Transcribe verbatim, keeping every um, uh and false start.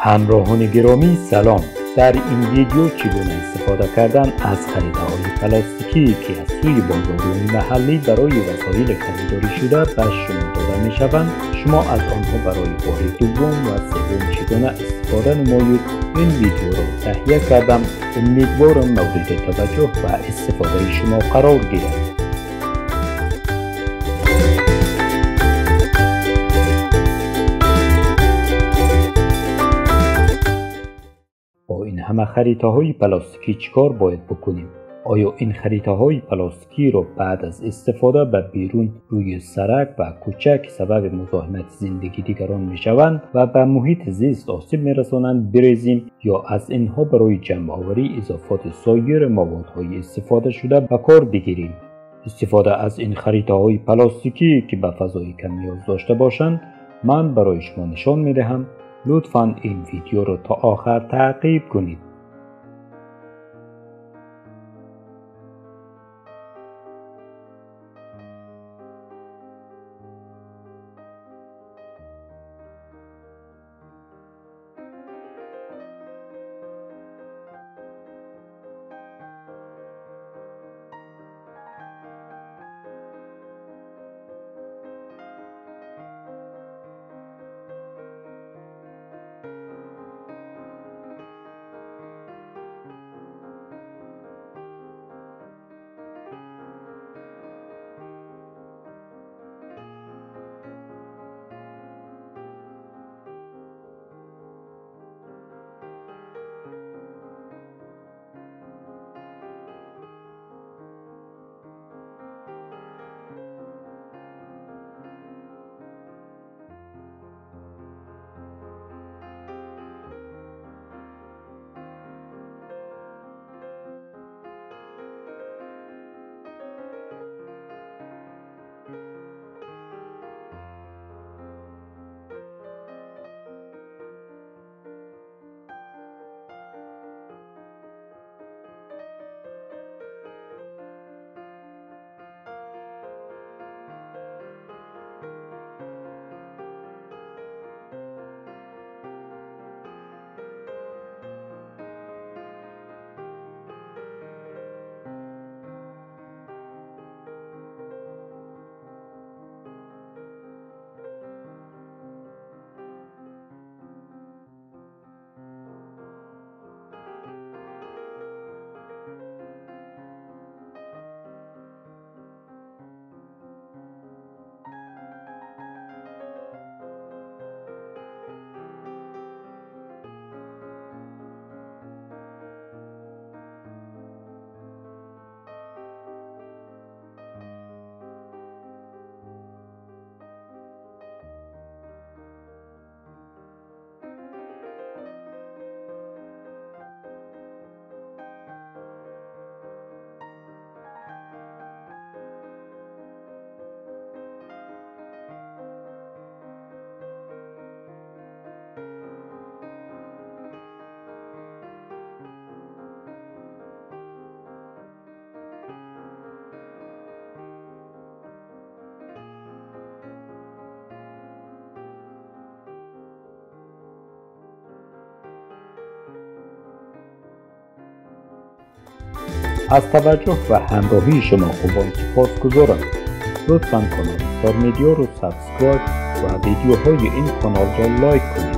همراهان گرامی سلام. در این ویدیو چگونه استفاده کردن از خریده‌های پلاستیکی که از سوی بازارهای محلی برای وسایل خریداری شده به شما داده می شوند، شما از آنها برای بار دوم و سوم چگونه استفاده نمایید. این ویدیو را تهیه کردم. امیدوارم مورد توجه و استفاده شما قرار گیرد. با این همه خریده‌های پلاستیکی چیکار باید بکنیم؟ آیا این خریده‌های پلاستیکی را بعد از استفاده به بیرون روی سرک و کوچه که سبب مزاحمت زندگی دیگران میشوند و به محیط زیست آسیب میرسانند بریزیم یا از اینها برای جمع‌آوری اضافات سایر موادهای استفاده شده به کار بگیریم؟ استفاده از این خریده‌های پلاستیکی که به فضای کم نیاز داشته باشند من برای شما نشان میدهم. لطفاً این ویدیو را تا آخر تعقیب کنید. از توجه و همراهی شما خوبان سپاسگزارم. لطفاً کانال استار مدیا رو سابسکرایب و ویدیوهای این کانال را لایک کنید.